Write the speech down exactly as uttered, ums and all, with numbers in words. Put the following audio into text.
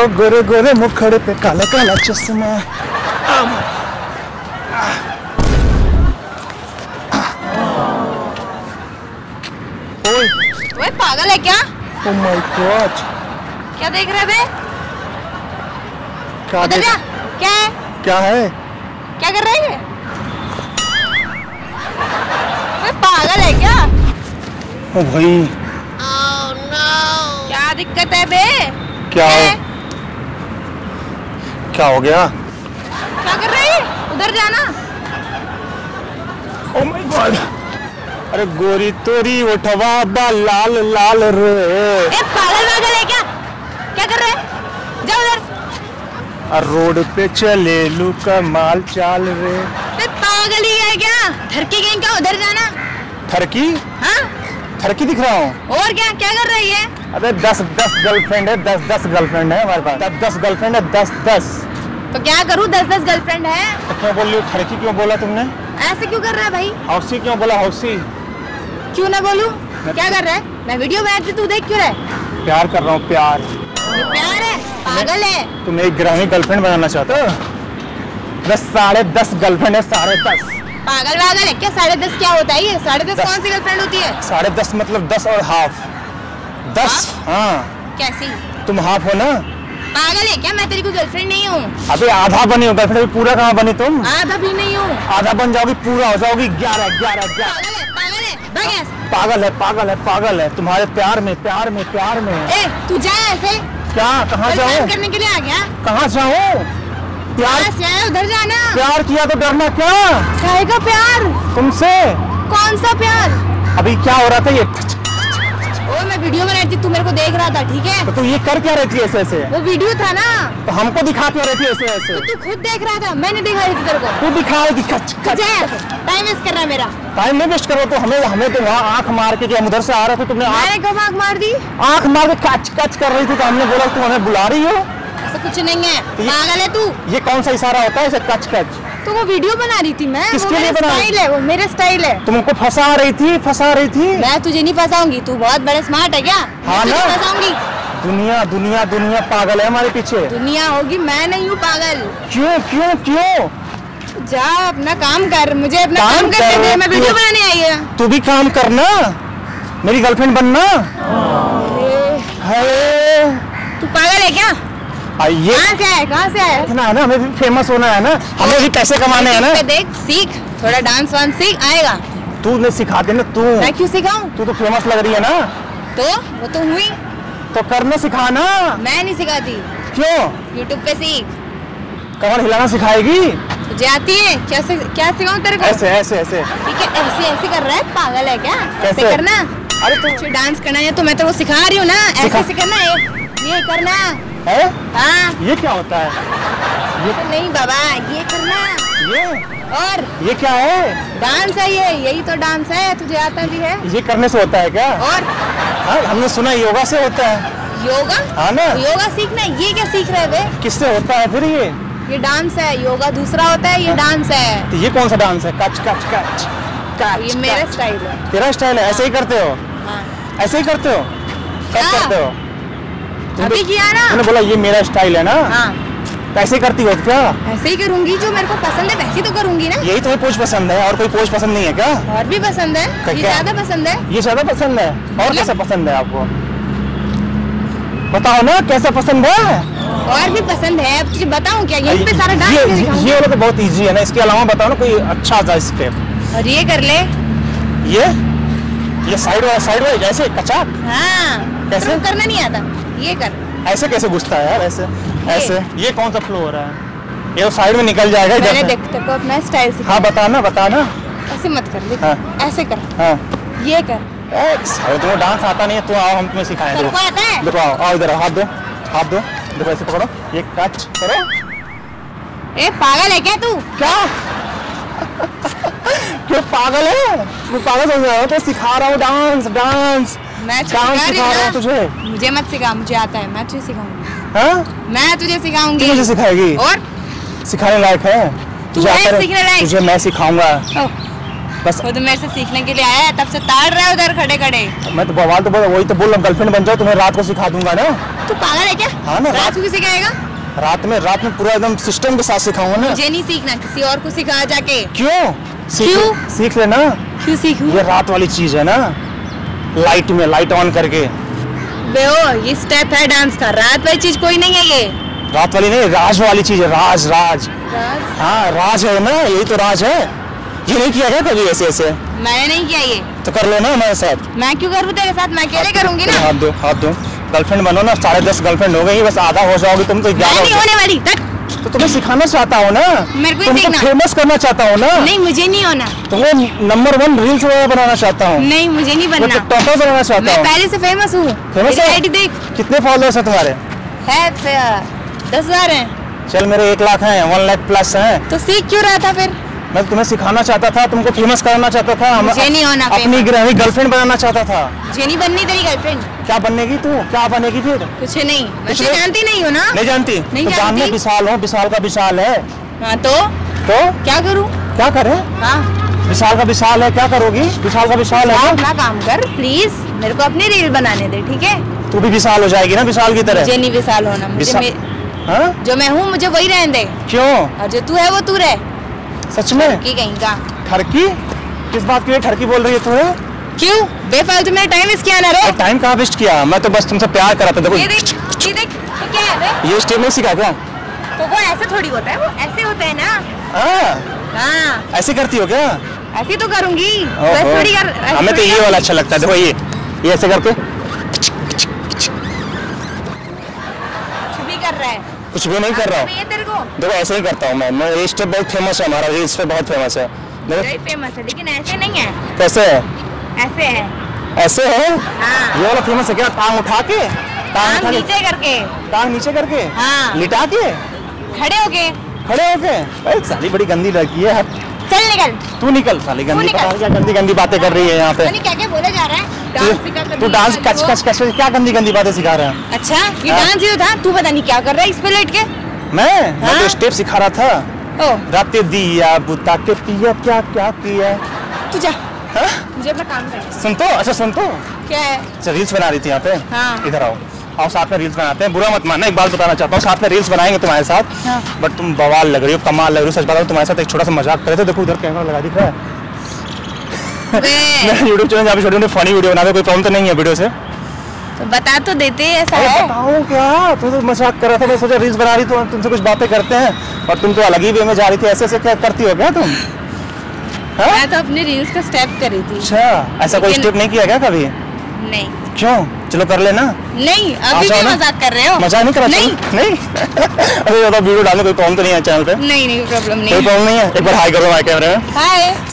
गोरे गोरे मुखड़े पे काला काला चश्मा। ओए ओए पागल है क्या? ओह माय गॉड, क्या देख रहे बे? क्या देख? क्या है? क्या है? क्या कर रहे हैं? ओए पागल है क्या? ओ भाई oh, no. क्या दिक्कत है बे? क्या है? हो? क्या हो गया? क्या कर रहे हैं? उधर जाना। ओ माय गॉड, अरे गोरी तोरी उठवा बा लाल लाल रे। ए पागल पागल है क्या? क्या कर रहे हैं? जाओ उधर। रोड पे चले लू कमाल चाल रे। ए पागल ही है क्या? ठरकी गैंग का, उधर जाना। ठरकी? हाँ? ठरकी दिख रहा हूँ। और क्या क्या कर रही है? अबे दस दस गर्लफ्रेंड है, दस दस गर्लफ्रेंड है हमारे पास। दस दस गर्लफ्रेंड है, दस दस। तो क्या करूँ? दस दस गर्लफ्रेंड है। तो क्यों बोल रही हो? ठरकी क्यों बोला तुमने? ऐसे क्यों कर रहा है भाई? हौसी क्यों बोला? हौसी क्यों ना बोलूं? क्या कर रहा है? मैं वीडियो बनाती, तू देख क्यों रहा है? प्यार कर रहा हूँ, प्यार। ये प्यार है? पागल है? तुम एक ग्रामी गर्लफ्रेंड बनाना चाहते हो? बस साढ़े दस गर्लफ्रेंड है, साढ़े दस। पागल वागल है क्या? साढ़े दस क्या होता है ये? साढ़े दस कौन सी गर्लफ्रेंड होती है? साढ़े दस मतलब दस और हाफ। दस? हाँ। कैसी? तुम हाफ हो ना? पागल है क्या? मैं तेरी कोई गर्लफ्रेंड नहीं हूँ। अबे आधा बनी हो गर्लफ्रेंड, पूरा कहाँ बनी तुम? आधा भी नहीं हूँ। आधा बन जाओगी, पूरा हो जाओगी। ग्यारह ग्यारह ग्यारह। पागल है? पागल है? भाग यहाँ से। पागल है, पागल है, पागल है तुम्हारे प्यार में, प्यार में, प्यार में। ए तू जा ऐसे। क्या? कहाँ जाऊँ? करने के लिए आ गया? कहाँ जाऊँ? प्यार से आया, उधर जाना। प्यार किया तो डरना क्या? काहे का प्यार? तुमसे। कौन सा प्यार? अभी क्या हो रहा था ये? ओ मैं वीडियो बना रही थी, तू मेरे को देख रहा था, ठीक है? तो तू ये कर क्या रही थी ऐसे ऐसे? वो वीडियो था ना। तो हमको दिखा क्यों रही थी ऐसे ऐसे? तो तू खुद देख रहा था, मैंने दिखा रही थी तेरे को। तू दिखाएगी? कच कच। टाइम वेस्ट कर रहा है मेरा। टाइम नहीं वेस्ट करो तो हमें हमें तो वहाँ आंख मार के, हम उधर से आ रहे थे, तुमने मैंने कब आंख मार दी? आंख मार के कच कच कर रही थी तो हमने बोला तुम हमें बुला रही हो। ऐसा कुछ नहीं है, पागल है तू। ये कौन सा इशारा होता है ऐसे कच कच? तो वो वीडियो बना रही थी मैं। किसके लिए बना रही थी? स्टाइल है वो, मेरा स्टाइल है। तुमको फंसा रही थी, फंसा रही थी। मैं तुझे नहीं फंसाऊंगी, तू बहुत बड़े स्मार्ट है क्या? हाँ ना? फंसाऊंगी। दुनिया दुनिया दुनिया पागल है हमारे पीछे। दुनिया होगी, मैं नहीं हूँ पागल। क्यों क्यों क्यों? जा अपना काम कर, मुझे अपना काम काम करने कर, दे, मैं वीडियो बनाने आई है। तू भी काम करना, मेरी गर्लफ्रेंड बनना। है तू पागल है क्या? आइए। कहाँ से आया? कहाँ से आया? ना है ना, हमें भी फेमस होना है ना, हमें भी पैसे कमाने हैं ना। देख सीख, थोड़ा डांस वांस सीख, आएगा। तू ने सिखा दे ना। तू मैं क्यों सिखाऊं? तू तो फेमस लग रही है ना। तो वो तो हुई। तो करना सिखाना। मैं नहीं सिखाती। क्यों? यूट्यूब पे सीख। कमर हिलाना सिखाएगी? तुझे आती है? क्या से, क्या सिखाऊं तेरे को? ऐसे ऐसे ऐसे। ठीक है, ऐसे ऐसे कर रहा है, पागल है क्या? ऐसे कैसे? करना। अरे तू तुझे डांस करना है तो मैं तेरे को सिखा रही हूँ ना, ऐसे ऐसे करना है, ये करना है। हाँ। ये क्या होता है? ये तो नहीं बाबा, ये करना। ये और ये क्या है? डांस है ये, यही तो डांस है, तुझे आता भी है। ये करने से होता है क्या? और हाँ, हमने सुना योगा से होता है। योगा? हाँ ना। योगा सीखना है, ये क्या सीख रहे बे? किससे होता है फिर ये? ये डांस है, योगा दूसरा होता है, ये डांस है। तो ये कौन सा डांस है? कच कच कच कच। ये मेरा स्टाइल है। तेरा स्टाइल है? ऐसे ही करते हो? हाँ। ऐसे ही करते हो? कब हाँ। करते हो? अभी किया ना? तूने बोला ये मेरा स्टाइल है ना। हाँ। ऐसे ही करती हो क्या? ऐसे ही करूंगी, जो मेरे को पसंद है वैसे तो करूंगी ना। यही तुम्हें पोज पसंद है और कोई पोज पसंद नहीं है क्या? और भी पसंद है, ये क्या? ज्यादा पसंद है। ये ज्यादा पसंद है? और मतलब? कैसा पसंद है आपको? बताओ ना कैसा पसंद है? और भी पसंद है, अब तुझे बताऊं क्या? यहीं पे सारा डांस ये, करके दिखाऊंगी। ये वाला तो बहुत इजी है ना, इसके अलावा बताओ ना कोई अच्छा सा स्टेप। और ये कर ले। ये ये साइड वाला साइड वाला जैसे कचाक। हाँ। कैसे? तो करना नहीं आता, ये कर। ऐसे कैसे घुसता है यार? ऐसे ऐसे ये कौन सा फ्लो हो रहा है? ये साइड में निकल जाएगा इधर मैंने से। देख तेरे को अपना स्टाइल सिखा। हाँ बताना बताना। ऐसे मत कर ले। हाँ। ऐसे कर। हाँ। ये कर। तुम्हें डांस आता नहीं है तो आओ हम तुम्हें सिखाएं। तेरे को आता है? देखो आओ आओ इधर, हाथ दो हाथ दो, देखो ऐसे पकड़ो, ये कच करो। ए पागल है क्या तू? क्या? क्यों पागल है? मैं पागल समझ रहा हूँ तो सिखा रहा हूँ डांस डांस मैं डांस सिखा रहा हूँ तुझे। मुझे मत सिखा, मुझे आता है, मैं तुझे सिखाऊंगी। हाँ? मैं तुझे सिखाऊंगी। तू मुझे सिखाएगी? और सिखाने लायक है? तू तुझे है आता है? सीखने लायक? तुझे मैं सिखाऊंगा। बस वो तो मेरे से सीखने के लिए आया है, तब से ताड़ रहा है उधर खड़े खड़े। मैं तो बवाल तो बोल वही तो बोल रहा हूँ, गर्लफ्रेंड बन जाओ तुम्हें रात को सिखा दूंगा ना। तू पागल है क्या? हाँ ना, रात को सिखाएगा? रात में रात में पूरा एकदम सिस्टम के साथ सिखाऊंगा ना। मुझे नहीं सीखना, किसी और को सिखा जाके। क्यों? क्यों? सीख लेना। क्यों सीखूं? ये रात वाली चीज है ना, लाइट में लाइट ऑन करके। बे ओ, ये स्टेप है डांस का, रात वाली चीज कोई नहीं है ये। रात वाली नहीं, राज वाली चीज है, राज राज। राज? हाँ राज है ना, यही तो राज है। ये नहीं किया क्या कभी ऐसे ऐसे? मैंने नहीं किया ये। तो कर लो ना हमारे साथ। मैं क्यों करूँ तेरे साथ? मैं अकेले करूंगी ना। हाथ दो हाथ दो। गर्लफ्रेंड बनो ना, साढ़े दस गर्लफ्रेंड हो गई, बस आधा हो जाओगी तुम तो मैं ग्यारह नहीं हो होने वाली। तक। तो तुम्हें सिखाना चाहता हूँ ना, मेरे को ही तुमको सीखना। फेमस करना चाहता हूँ ना। नहीं, मुझे नहीं होना। तुम्हें नंबर वन रील्स वगैरह बनाना चाहता हूँ। नहीं, मुझे नहीं बनना। टिकटॉकर बनाना चाहता मैं हूँ। पहले से फेमस हूँ। फेमस मेरी है? आईडी देख। कितने फॉलोअर्स है तुम्हारे? है दस हजार है। चल मेरे एक लाख हैं, वन लाख प्लस हैं। तो सीख क्यों रहा था फिर? मैं तुम्हें सिखाना चाहता था, तुमको फेमस करना चाहता था। मुझे नहीं होना अपनी famous। ग्रहणी गर्लफ्रेंड बनाना चाहता था। मुझे नहीं बननी तेरी गर्लफ्रेंड। क्या बनेगी तू? क्या बनेगी फिर? कुछ नहीं, मैं कुछ तुझे नहीं? जानती नहीं हूँ ना। नहीं जानती? नहीं तो जानती। जानने विशाल हो, विशाल का विशाल है। हाँ तो तो क्या करूँ? क्या करें? हाँ, विशाल का विशाल है, क्या करोगी? विशाल का विशाल आप है। अपना काम कर प्लीज, मेरे को अपनी रील बनाने दे, ठीक है? तू भी विशाल हो जाएगी ना विशाल की तरह। मुझे नहीं विशाल होना, मुझे विशाल- मे- हाँ? जो मैं हूँ मुझे वही रहने दे, क्यों? और जो तू है वो तू रह। सच में? की कहीं का। ठरकी? किस बात की ठरकी बोल रही है तू? क्यों बेफालतू मेरा टाइम वेस्ट किया ना रे। टाइम कहाँ वेस्ट किया? मैं तो बस तुमसे प्यार करा था। देखो ये देख, ये देख, ये क्या है बे? ये स्टेप नहीं सीखा क्या? तो वो ऐसे थोड़ी होता है, वो ऐसे होता है ना। हाँ, हाँ, ऐसे करती हो क्या? ऐसे तो करूंगी। ओहो। बस थोड़ी कर। ऐसे हमें तो थोड़ी ये कर- वाला अच्छा लगता है। देखो ये ये ऐसे करके कुछ भी कर रहा है। कुछ भी नहीं कर रहा हूँ। ये तेरे को देखो ऐसे ही करता हूँ मैं मैं ये स्टेप बहुत फेमस है, हमारा रील्स पे बहुत फेमस है। देखो very फेमस है, लेकिन ऐसे नहीं है, कैसे है? ऐसे है। ऐसे है? हाँ, ये वाला फेमस है क्या? टांग उठा के, टांग टांग उठा के, नीचे करके, टांग नीचे करके, हाँ, लिटा के, खड़े होके। खड़े होके। भाई साली बड़ी गंदी लड़की है। चल निकल। तू निकल साली, गंदी निकल। पता नहीं क्या गंदी गंदी बातें कर रही है यहाँ पे। पता नहीं क्या क्या बोला जा रहा है। डांस सिखा कर तू दिया डांस वाली कच वो। कच कच क्या गंदी गंदी बातें सिखा रहा है? अच्छा, ये हाँ। डांस ही तो था। तू पता नहीं क्या कर रहा है इस पे लेट के। मैं मैं हाँ? तो स्टेप सिखा रहा था। ओ, रातें दिया बुता के पिया क्या क्या किया। तू जा, हाँ? मुझे अपना काम करना है। सुन तो, अच्छा सुन तो। क्या है? अच्छा रील्स बना रही थी यहाँ पे। हाँ। इधर आओ, आओ साथ में रील्स बनाते हैं। बुरा मत मानना, एक बात बताना चाहता हूँ, साथ में रील्स बनाएंगे तुम्हारे साथ। हाँ। बट तुम बवाल लग रही हो, कमाल लग रही हो। सच बताओ, तुम्हारे साथ एक छोटा सा मजाक करे थे। देखो उधर कैमरा लगा दिख रहा है। बे, मैं यूट्यूब चैनल जहाँ पे छोटे फनी वीडियो बना रहे, कोई प्रॉब्लम तो नहीं है वीडियो से? तो बता तो देते ऐसा अरे है। बताओ क्या, तू तो मजाक कर रहा था। मैं सोचा रील्स बना रही तो तुमसे कुछ बातें करते हैं, और तुम तो अलग ही वे में जा रही थी। ऐसे ऐसे क्या करती हो क्या तुम? हाँ? मैं तो अपने रील्स का स्टेप कर रही थी। अच्छा, ऐसा कोई लेकिन- स्टेप नहीं किया क्या कभी? नहीं क्यों? चलो कर लेना। नहीं, आ अभी जाओ भी ना। मजाक कर रहे हो। मजाक नहीं करा? नहीं नहीं अरे ज्यादा वीडियो डालने कोई प्रॉब्लम तो नहीं है चैनल पे? नहीं नहीं, प्रॉब्लम कोई नहीं। प्रॉब्लम नहीं है। एक बार हाई करो हमारे कैमरे में। हाय।